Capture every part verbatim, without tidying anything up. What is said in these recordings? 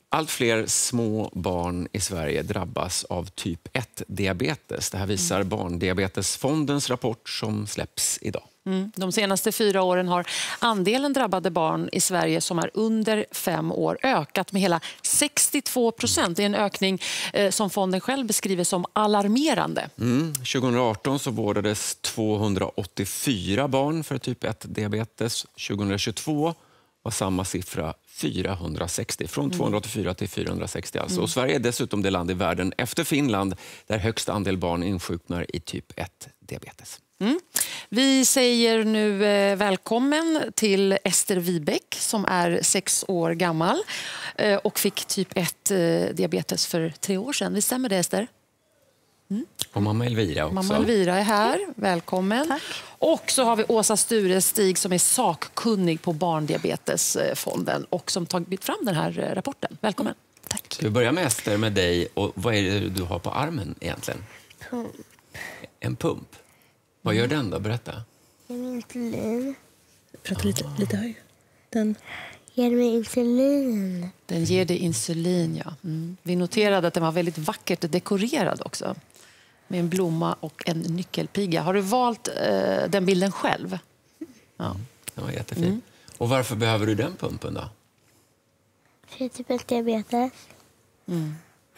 Allt fler små barn i Sverige drabbas av typ ett-diabetes. Det här visar mm. Barndiabetesfondens rapport som släpps idag. Mm. De senaste fyra åren har andelen drabbade barn i Sverige som är under fem år ökat med hela sextiotvå procent. Det är en ökning eh, som fonden själv beskriver som alarmerande. Mm. tjugohundraarton så vårdades tvåhundraåttiofyra barn för typ ett-diabetes. tjugohundratjugotvå var samma siffra fyrahundrasextio. Från mm. tvåhundraåttiofyra till fyrahundrasextio. Alltså. Mm. Och Sverige är dessutom det land i världen efter Finland där högst andel barn insjuknar i typ ett-diabetes. Mm. Vi säger nu eh, välkommen till Ester Wibeck som är sex år gammal eh, och fick typ ett-diabetes eh, för tre år sedan. Det stämmer det, Ester? Mm. Och mamma Elvira också. Mamma Elvira är här. Välkommen. Tack. Och så har vi Åsa Sturestig som är sakkunnig på Barndiabetesfonden och som tagit fram den här rapporten. Välkommen. Tack. Vi börjar med Ester med dig. Och vad är det du har på armen egentligen? Pump. En pump. Vad gör den då? Berätta. Den ger insulin. Prata lite, lite högre. Den ger mig insulin. Den ger dig insulin, ja. Mm. Vi noterade att den var väldigt vackert dekorerad också. Med en blomma och en nyckelpiga. Har du valt eh, den bilden själv? Ja. Den var jättefin. Mm. Och varför behöver du den pumpen då? För typ ett diabetes. Mm.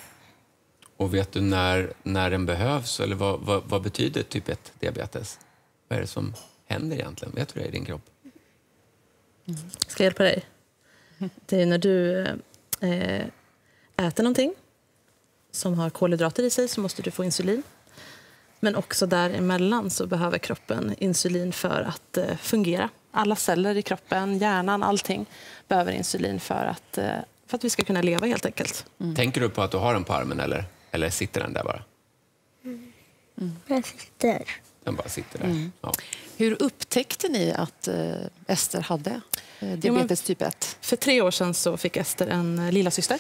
Och vet du när, när den behövs? Eller vad, vad, vad betyder typ ett-diabetes? Vad är det som händer egentligen? Vet du det i din kropp? Mm. Ska jag hjälpa dig? Det är när du eh, äter någonting som har kolhydrater i sig så måste du få insulin. Men också däremellan så behöver kroppen insulin för att eh, fungera. Alla celler i kroppen, hjärnan, allting behöver insulin för att, eh, för att vi ska kunna leva helt enkelt. Mm. Tänker du på att du har den på armen eller, eller sitter den där bara? Mm. Mm. Jag sitter. Den bara sitter där. Mm. Ja. Hur upptäckte ni att eh, Ester hade eh, diabetes typ ett? För tre år sedan så fick Ester en eh, lilla syster.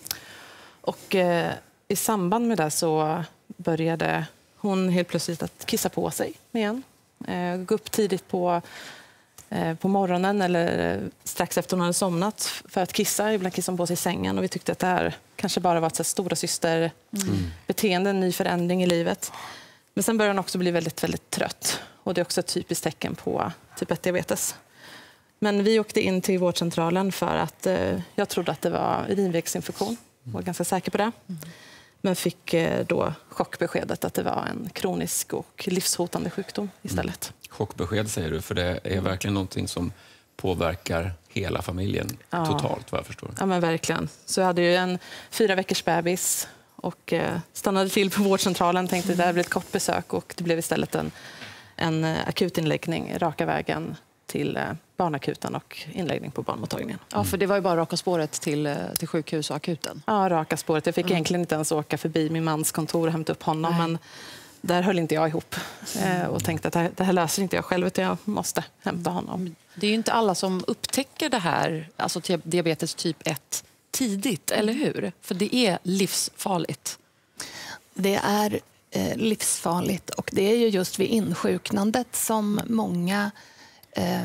Och eh, i samband med det så började hon helt plötsligt att kissa på sig igen. Eh, gå upp tidigt på, eh, på morgonen eller strax efter hon hade somnat för att kissa. Ibland kissade hon på sig i sängen och vi tyckte att det här kanske bara var ett så här, stora syster mm. beteende, en ny förändring i livet. Men sen började hon också bli väldigt, väldigt trött. Och det är också ett typiskt tecken på typ ett-diabetes. Men vi åkte in till vårdcentralen för att eh, jag trodde att det var urinvägsinfektion. Jag var ganska säker på det. Mm. Men fick eh, då chockbeskedet att det var en kronisk och livshotande sjukdom istället. Mm. Chockbesked säger du, för det är verkligen någonting som påverkar hela familjen ja. totalt, vad jag förstår. Ja, men verkligen. Så jag hade ju en fyra veckors bebis och eh, stannade till på vårdcentralen. Tänkte att det här blir ett kort besök och det blev istället en, en akutinläggning raka vägen till eh, barnakuten och inläggning på barnmottagningen. Ja, för det var ju bara raka spåret till, till sjukhus och akuten. Ja, raka spåret. Jag fick mm. egentligen inte ens åka förbi min mans kontor och hämta upp honom. Nej. Men där höll inte jag ihop eh, och tänkte att det här, det här löser inte jag själv utan jag måste hämta honom. Det är ju inte alla som upptäcker det här, alltså diabetes typ ett, tidigt, eller hur? För det är livsfarligt. Det är eh, livsfarligt och det är ju just vid insjuknandet som många eh,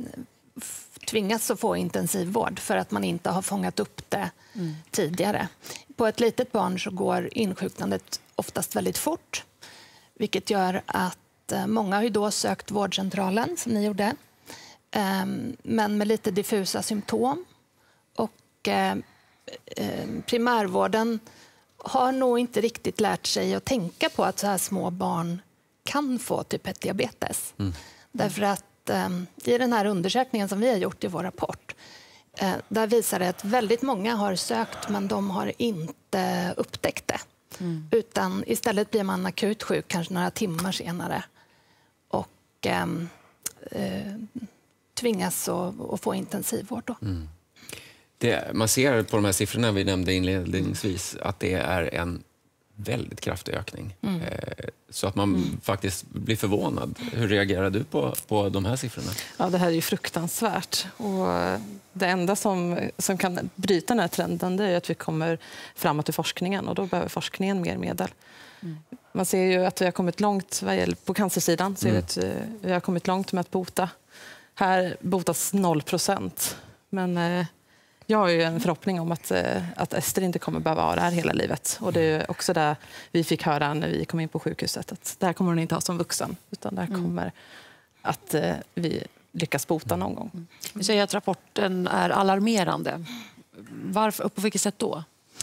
tvingas att få intensivvård för att man inte har fångat upp det mm. tidigare. På ett litet barn så går insjuknandet oftast väldigt fort, vilket gör att eh, många har ju då sökt vårdcentralen som ni gjorde, eh, men med lite diffusa symptom. Och eh, eh, primärvården har nog inte riktigt lärt sig att tänka på att så här små barn kan få typ ett-diabetes. Mm. Därför att eh, i den här undersökningen som vi har gjort i vår rapport, eh, där visar det att väldigt många har sökt men de har inte upptäckt det. Mm. Utan istället blir man akut sjuk kanske några timmar senare och eh, eh, tvingas att, att få intensivvård då. Mm. Det, man ser på de här siffrorna vi nämnde inledningsvis att det är en väldigt kraftig ökning. Mm. Eh, så att man mm. faktiskt blir förvånad. Hur reagerar du på, på de här siffrorna? Ja, det här är ju fruktansvärt. Och det enda som, som kan bryta den här trenden det är att vi kommer framåt i forskningen och då behöver forskningen mer medel. Mm. Man ser ju att vi har kommit långt vad gäller, på cancersidan. Ser mm. att vi har kommit långt med att bota. Här botas noll procent. Men jag har ju en förhoppning om att, att Ester inte kommer behöva vara här hela livet. Och det är också det vi fick höra när vi kom in på sjukhuset. Att där kommer hon inte ha som vuxen, utan där mm. kommer att vi lyckas bota någon gång. Vi säger att rapporten är alarmerande. Varför, på vilket sätt då?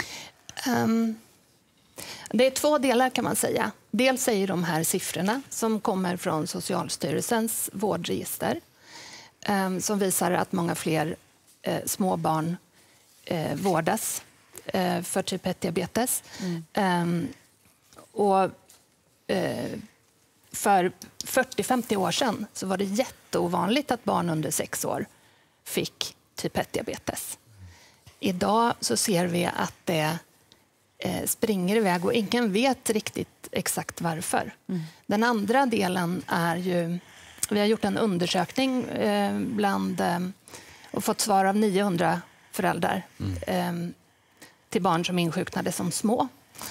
Um, det är två delar kan man säga. Dels är de här siffrorna som kommer från Socialstyrelsens vårdregister. Um, som visar att många fler eh, små barn eh, vårdas eh, för typ ett-diabetes. Mm. Um, och eh, för fyrtio till femtio år sedan så var det jätteovanligt att barn under sex år fick typ ett-diabetes. Idag så ser vi att det eh, springer iväg och ingen vet riktigt exakt varför. Mm. Den andra delen är ju... Vi har gjort en undersökning eh, bland, eh, och fått svar av niohundra föräldrar mm. eh, till barn som insjuknade som små.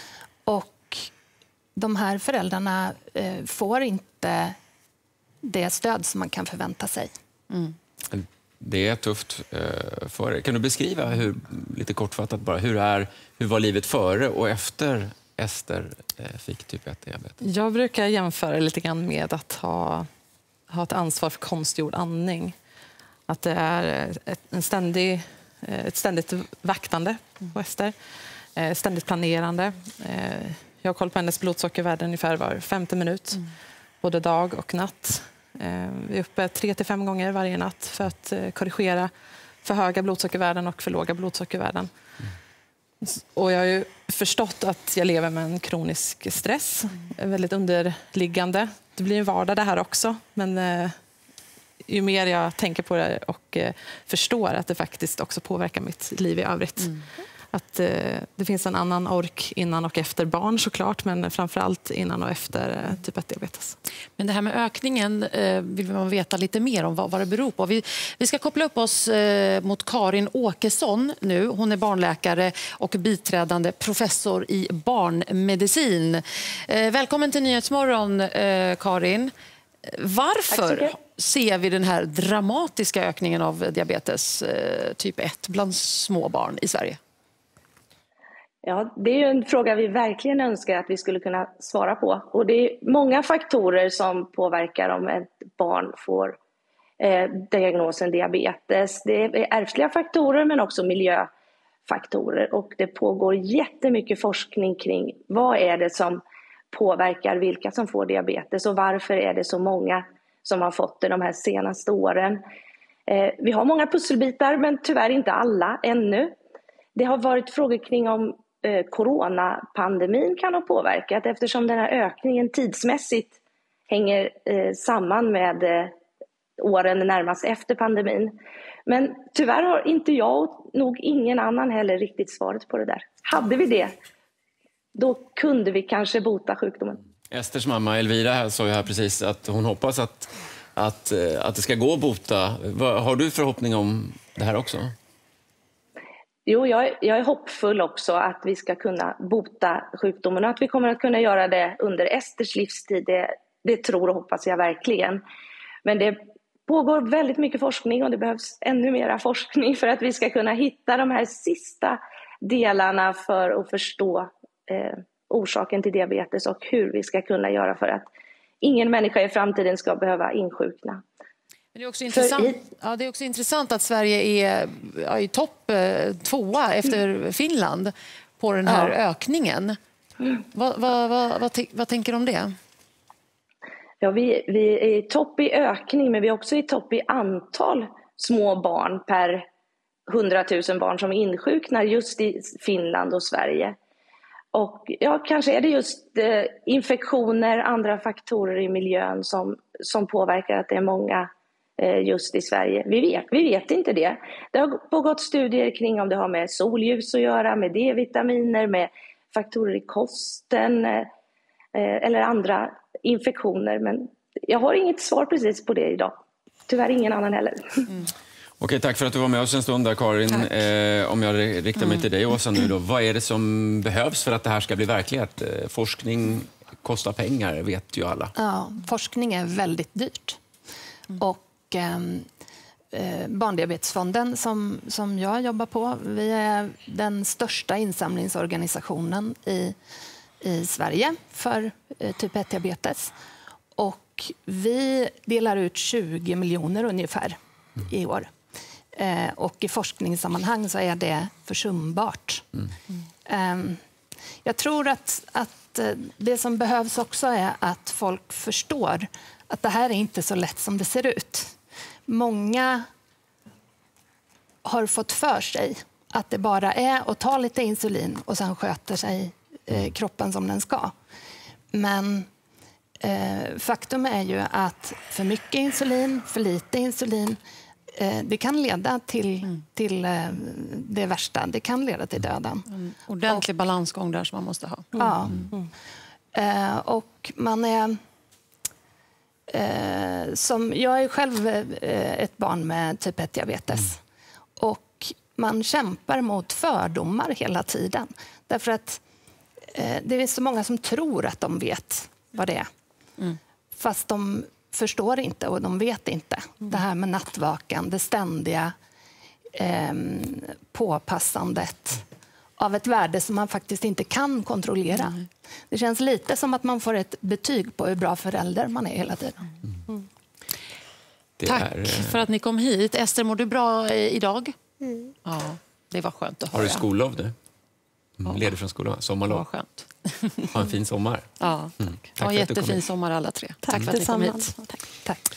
Och de här föräldrarna eh, får inte det stöd som man kan förvänta sig. Mm. Det är tufft eh, för er. Kan du beskriva hur, lite kortfattat bara, hur, är, hur var livet före och efter Ester eh, fick typ ett-diabetes? Jag brukar jämföra lite grann med att ha ha ett ansvar för konstgjord andning. Att det är ett, en ständig, ett ständigt vaktande på Ester. Ständigt planerande. Jag har koll på hennes blodsockervärde ungefär var femte minut. Mm. Både dag och natt. Vi är uppe tre till fem gånger varje natt för att korrigera för höga blodsockervärden och för låga blodsockervärden. Mm. Och jag har ju förstått att jag lever med en kronisk stress. Mm. Väldigt underliggande. Det blir en vardag det här också. Men eh, ju mer jag tänker på det och eh, förstår att det faktiskt också påverkar mitt liv i övrigt. Mm. Att eh, det finns en annan ork innan och efter barn såklart. Men framförallt innan och efter eh, typ ett-diabetes. Men det här med ökningen eh, vill man veta lite mer om vad, vad det beror på. Vi, vi ska koppla upp oss eh, mot Karin Åkesson nu. Hon är barnläkare och biträdande professor i barnmedicin. Eh, välkommen till Nyhetsmorgon, eh, Karin. Varför ser vi den här dramatiska ökningen av diabetes eh, typ ett bland små barn i Sverige? Ja, det är ju en fråga vi verkligen önskar att vi skulle kunna svara på. Och det är många faktorer som påverkar om ett barn får eh, diagnosen diabetes. Det är ärftliga faktorer men också miljöfaktorer. Och det pågår jättemycket forskning kring vad är det som påverkar vilka som får diabetes och varför är det så många som har fått det de här senaste åren. Eh, vi har många pusselbitar men tyvärr inte alla ännu. Det har varit frågor kring om eh, coronapandemin kan ha påverkat eftersom den här ökningen tidsmässigt hänger eh, samman med eh, åren närmast efter pandemin. Men tyvärr har inte jag och nog ingen annan heller riktigt svaret på det där. Hade vi det, då kunde vi kanske bota sjukdomen. Esters mamma Elvira här sa ju här precis att hon hoppas att, att, att det ska gå att bota. Har du förhoppning om det här också? Jo, jag är, jag är hoppfull också att vi ska kunna bota sjukdomen och att vi kommer att kunna göra det under Esters livstid. Det, det tror och hoppas jag verkligen. Men det pågår väldigt mycket forskning och det behövs ännu mera forskning för att vi ska kunna hitta de här sista delarna för att förstå eh, orsaken till diabetes och hur vi ska kunna göra för att ingen människa i framtiden ska behöva insjukna. Men det är också intressant, i... ja, det är också intressant att Sverige är ja, i topp eh, tvåa efter mm. Finland på den här ja. ökningen. Mm. Vad, vad, vad, vad, vad tänker du om det? Ja, vi, vi är i topp i ökning men vi är också i topp i antal små barn per hundratusen barn som insjuknar just i Finland och Sverige. Och ja, kanske är det just eh, infektioner, andra faktorer i miljön som, som påverkar att det är många eh, just i Sverige. Vi vet, vi vet inte det. Det har pågått studier kring om det har med solljus att göra, med D-vitaminer, med faktorer i kosten eh, eller andra infektioner. Men jag har inget svar precis på det idag. Tyvärr ingen annan heller. Mm. Okej, tack för att du var med oss en stund där, Karin. Eh, om jag riktar mig mm. till dig, Åsa, nu då. Vad är det som behövs för att det här ska bli verklighet? Eh, forskning kostar pengar, vet ju alla. Ja, forskning är väldigt dyrt. Mm. Och eh, eh, Barndiabetesfonden som, som jag jobbar på. Vi är den största insamlingsorganisationen i, i Sverige för eh, typ ett-diabetes. Och vi delar ut tjugo miljoner ungefär i år. Eh, och i forskningssammanhang så är det försumbart. Mm. Eh, jag tror att, att det som behövs också är att folk förstår att det här är inte så lätt som det ser ut. Många har fått för sig att det bara är att ta lite insulin och sen sköter sig eh, kroppen som den ska. Men eh, faktum är ju att för mycket insulin, för lite insulin, eh, det kan leda till, mm. till eh, det värsta. Det kan leda till döden. En ordentlig och, balansgång där som man måste ha. Mm. Ja. Mm. Eh, och man är... Eh, som, jag är själv eh, ett barn med typ ett-diabetes. Mm. Och man kämpar mot fördomar hela tiden. Därför att eh, det är så många som tror att de vet vad det är. Mm. Fast de förstår inte och de vet inte. Mm. Det här med nattvakan, det ständiga eh, påpassandet av ett värde som man faktiskt inte kan kontrollera. Mm. Det känns lite som att man får ett betyg på hur bra förälder man är hela tiden. Mm. Tack är... för att ni kom hit. Ester, mår du bra idag? Mm. Ja, det var skönt att höra. Har du skollov nu? Mm. Ledig från skolan? Sommarlov? Vad skönt. Ha en fin sommar. Ja, tack. Mm. Tack ha en jättefin sommar alla tre. Tack, tack för att ni kom hit. Tack. Tack.